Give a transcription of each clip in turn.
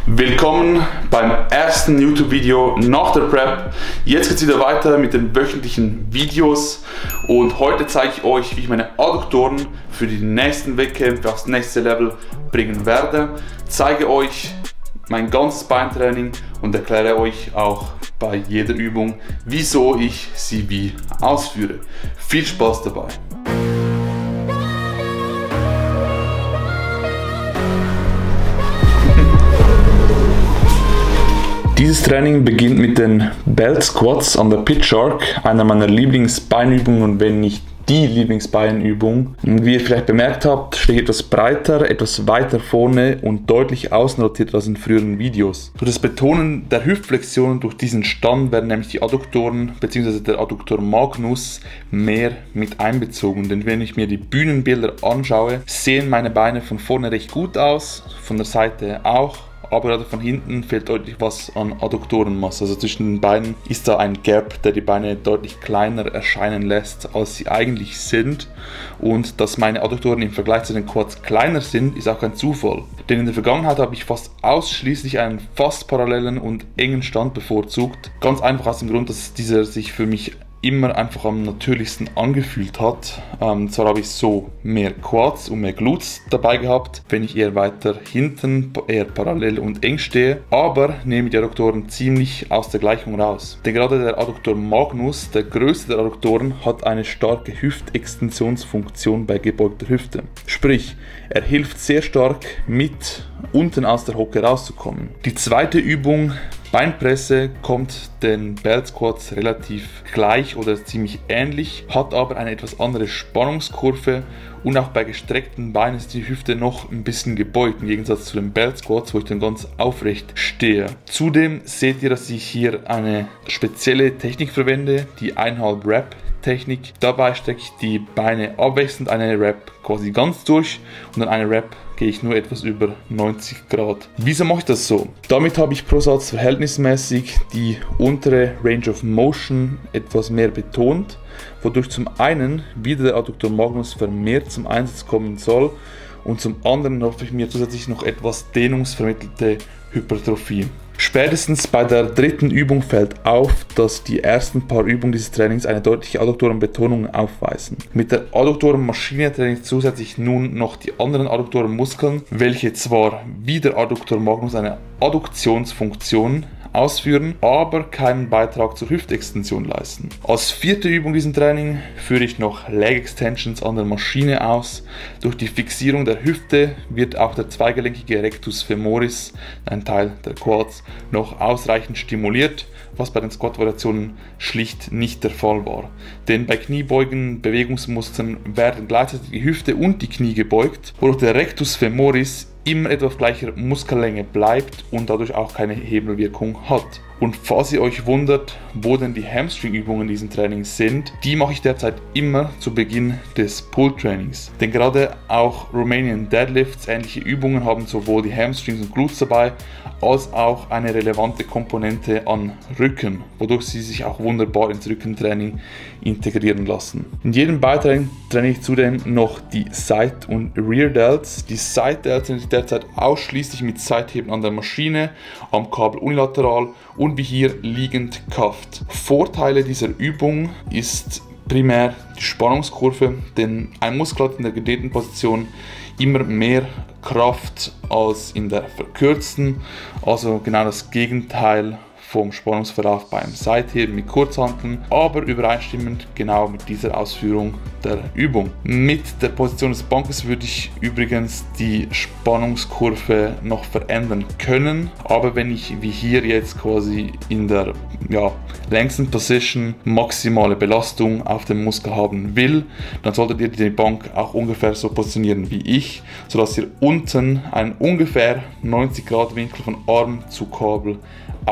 Willkommen beim ersten YouTube-Video nach der Prep. Jetzt geht es wieder weiter mit den wöchentlichen Videos und heute zeige ich euch, wie ich meine Adduktoren für die nächsten Wettkämpfe aufs nächste Level bringen werde. Zeige euch mein ganzes Beintraining und erkläre euch auch bei jeder Übung, wieso ich sie wie ausführe. Viel Spaß dabei! Dieses Training beginnt mit den Belt Squats an der Pitch Shark, einer meiner Lieblingsbeinübungen und wenn nicht die Lieblingsbeinübung. Und wie ihr vielleicht bemerkt habt, stehe ich etwas breiter, etwas weiter vorne und deutlich außenrotiert als in früheren Videos. Durch das Betonen der Hüftflexion durch diesen Stand werden nämlich die Adduktoren bzw. der Adduktor Magnus mehr mit einbezogen. Denn wenn ich mir die Bühnenbilder anschaue, sehen meine Beine von vorne recht gut aus, von der Seite auch. Aber gerade von hinten fehlt deutlich was an Adduktorenmasse. Also zwischen den Beinen ist da ein Gap, der die Beine deutlich kleiner erscheinen lässt, als sie eigentlich sind. Und dass meine Adduktoren im Vergleich zu den Quads kleiner sind, ist auch kein Zufall. Denn in der Vergangenheit habe ich fast ausschließlich einen fast parallelen und engen Stand bevorzugt. Ganz einfach aus dem Grund, dass dieser sich für mich immer einfach am natürlichsten angefühlt hat. Zwar habe ich so mehr Quads und mehr Glutes dabei gehabt, wenn ich eher weiter hinten, eher parallel und eng stehe, aber nehme die Adduktoren ziemlich aus der Gleichung raus. Denn gerade der Adduktor Magnus, der größte der Adduktoren, hat eine starke Hüftextensionsfunktion bei gebeugter Hüfte. Sprich, er hilft sehr stark mit unten aus der Hocke rauszukommen. Die zweite Übung, Beinpresse, kommt den Belt Squats relativ gleich oder ziemlich ähnlich, hat aber eine etwas andere Spannungskurve und auch bei gestreckten Beinen ist die Hüfte noch ein bisschen gebeugt, im Gegensatz zu den Belt Squats, wo ich dann ganz aufrecht stehe. Zudem seht ihr, dass ich hier eine spezielle Technik verwende, die 1,5 Rep Technik. Dabei strecke ich die Beine abwechselnd, eine Rep quasi ganz durch und dann eine Rep gehe ich nur etwas über 90 Grad. Wieso mache ich das so? Damit habe ich pro Satz verhältnismäßig die untere Range of Motion etwas mehr betont, wodurch zum einen wieder der Adduktor Magnus vermehrt zum Einsatz kommen soll und zum anderen hoffe ich mir zusätzlich noch etwas dehnungsvermittelte Hypertrophie. Spätestens bei der dritten Übung fällt auf, dass die ersten paar Übungen dieses Trainings eine deutliche Adduktorenbetonung aufweisen. Mit der Adduktorenmaschine trainiere ich zusätzlich nun noch die anderen Adduktorenmuskeln, welche zwar wie der Adduktor Magnus eine Adduktionsfunktion ausführen, aber keinen Beitrag zur Hüftextension leisten. Als vierte Übung in diesem Training führe ich noch Leg Extensions an der Maschine aus. Durch die Fixierung der Hüfte wird auch der zweigelenkige Rectus femoris, ein Teil der Quads, noch ausreichend stimuliert, was bei den Squat-Variationen schlicht nicht der Fall war. Denn bei Kniebeugen Bewegungsmustern werden gleichzeitig die Hüfte und die Knie gebeugt, wodurch der Rectus femoris immer etwa auf gleicher Muskellänge bleibt und dadurch auch keine Hebelwirkung hat. Und falls ihr euch wundert, wo denn die Hamstring-Übungen in diesem Training sind, die mache ich derzeit immer zu Beginn des Pull-Trainings. Denn gerade auch Romanian Deadlifts, ähnliche Übungen haben sowohl die Hamstrings und Glutes dabei, als auch eine relevante Komponente an Rücken, wodurch sie sich auch wunderbar ins Rückentraining integrieren lassen. In jedem Beintraining trainiere ich zudem noch die Side- und Rear Delts. Die Side Delts trainiere ich derzeit ausschließlich mit Seitheben an der Maschine, am Kabel unilateral und wie hier liegend cuffed. Vorteile dieser Übung ist primär die Spannungskurve, denn ein Muskel hat in der gedehnten Position immer mehr Kraft als in der verkürzten, also genau das Gegenteil vom Spannungsverlauf beim Seitheben mit Kurzhanteln, aber übereinstimmend genau mit dieser Ausführung der Übung. Mit der Position des Bankes würde ich übrigens die Spannungskurve noch verändern können, aber wenn ich wie hier jetzt quasi in der längsten Position maximale Belastung auf dem Muskel haben will, dann solltet ihr die Bank auch ungefähr so positionieren wie ich, sodass ihr unten einen ungefähr 90 Grad Winkel von Arm zu Kabel aufweist.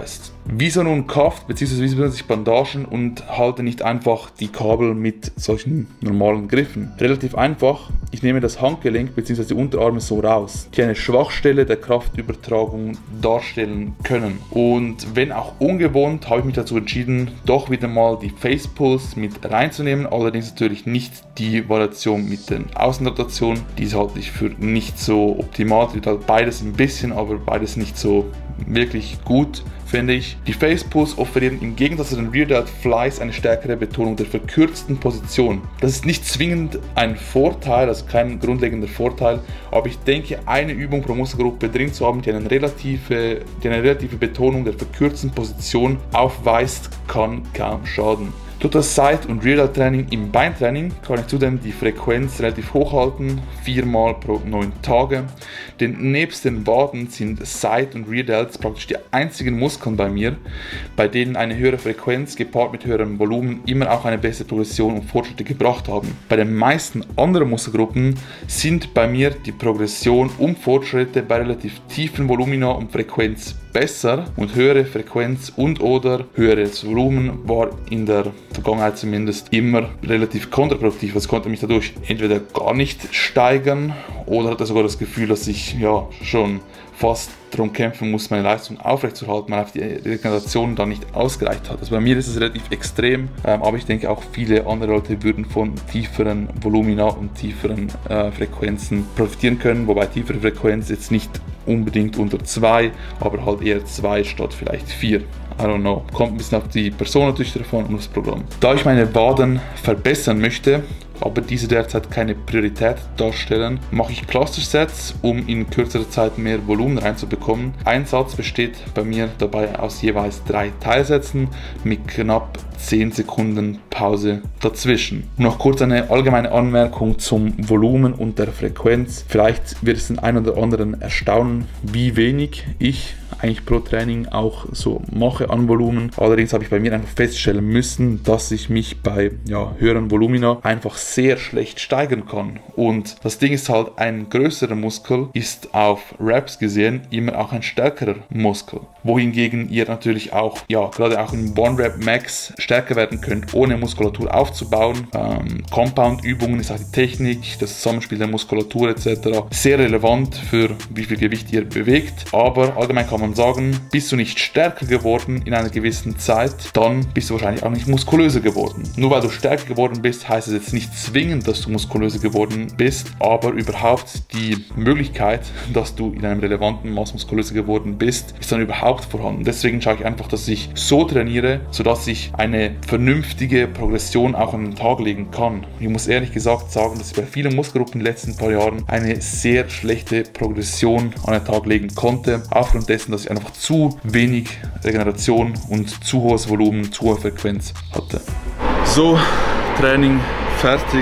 aufweist. Wieso nun Kaft bzw. wieso benutze ich Bandagen und halte nicht einfach die Kabel mit solchen normalen Griffen? Relativ einfach, ich nehme das Handgelenk bzw. die Unterarme so raus, die eine Schwachstelle der Kraftübertragung darstellen können. Und wenn auch ungewohnt, habe ich mich dazu entschieden, doch wieder mal die Face Pulls mit reinzunehmen, allerdings natürlich nicht die Variation mit den Außenrotationen, diese halte ich für nicht so optimal, halt beides ein bisschen, aber beides nicht so wirklich gut, finde ich. Die Face Pulls offerieren im Gegensatz zu den Rear Delt Flies eine stärkere Betonung der verkürzten Position. Das ist nicht zwingend ein Vorteil, also kein grundlegender Vorteil, aber ich denke, eine Übung pro Muskelgruppe drin zu haben, die eine relative Betonung der verkürzten Position aufweist, kann kaum schaden. Tut das Side- und Rear Delt Training im Beintraining, kann ich zudem die Frequenz relativ hoch halten, 4 Mal pro 9 Tage. Denn nebst den Waden sind Side- und Rear Delts praktisch die einzigen Muskeln bei mir, bei denen eine höhere Frequenz gepaart mit höherem Volumen immer auch eine bessere Progression und Fortschritte gebracht haben. Bei den meisten anderen Muskelgruppen sind bei mir die Progression und Fortschritte bei relativ tiefen Volumina und Frequenz besser und höhere Frequenz und oder höheres Volumen war in der Vergangenheit zumindest immer relativ kontraproduktiv. Also konnte mich dadurch entweder gar nicht steigern oder hatte sogar das Gefühl, dass ich ja schon fast darum kämpfen muss, meine Leistung aufrechtzuerhalten, weil die Regeneration dann nicht ausgereicht hat. Also bei mir ist es relativ extrem, aber ich denke auch viele andere Leute würden von tieferen Volumina und tieferen Frequenzen profitieren können, wobei tiefere Frequenz jetzt nicht unbedingt unter 2, aber halt eher 2 statt vielleicht 4. I don't know. Kommt ein bisschen auf die Person natürlich davon und das Programm. Da ich meine Waden verbessern möchte, aber diese derzeit keine Priorität darstellen, mache ich Cluster-Sets, um in kürzerer Zeit mehr Volumen reinzubekommen. Ein Satz besteht bei mir dabei aus jeweils 3 Teilsätzen mit knapp 10 Sekunden Pause dazwischen. Noch kurz eine allgemeine Anmerkung zum Volumen und der Frequenz. Vielleicht wird es den einen oder anderen erstaunen, wie wenig ich eigentlich pro Training auch so mache an Volumen. Allerdings habe ich bei mir einfach feststellen müssen, dass ich mich bei höheren Volumina einfach sehr schlecht steigern kann. Und das Ding ist halt, ein größerer Muskel ist auf Reps gesehen immer auch ein stärkerer Muskel. Wohingegen ihr natürlich auch, gerade auch im One-Rep Max stärker werden könnt, ohne Muskulatur aufzubauen. Compound-Übungen ist auch die Technik, das Zusammenspiel der Muskulatur etc. sehr relevant für wie viel Gewicht ihr bewegt. Aber allgemein kann man sagen, bist du nicht stärker geworden in einer gewissen Zeit, dann bist du wahrscheinlich auch nicht muskulöser geworden. Nur weil du stärker geworden bist, heißt es jetzt nicht zwingend, dass du muskulöser geworden bist, aber überhaupt die Möglichkeit, dass du in einem relevanten Maß muskulöser geworden bist, ist dann überhaupt vorhanden. Deswegen schaue ich einfach, dass ich so trainiere, sodass ich eine vernünftige Progression auch an den Tag legen kann. Ich muss ehrlich gesagt sagen, dass ich bei vielen Muskelgruppen in den letzten paar Jahren eine sehr schlechte Progression an den Tag legen konnte, aufgrund dessen, dass ich einfach zu wenig Regeneration und zu hohes Volumen, zu hohe Frequenz hatte. So, Training fertig,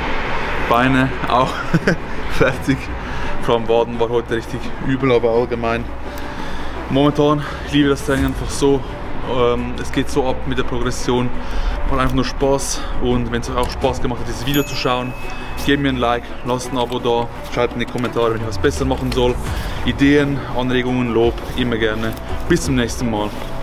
Beine auch fertig. Vor allem Waden war heute richtig übel, aber allgemein. Momentan, ich liebe das Training einfach so. Es geht so ab mit der Progression. Macht einfach nur Spaß. Und wenn es euch auch Spaß gemacht hat, dieses Video zu schauen, gebt mir ein Like, lasst ein Abo da, schreibt in die Kommentare, wenn ich was besser machen soll. Ideen, Anregungen, Lob, immer gerne. Bis zum nächsten Mal.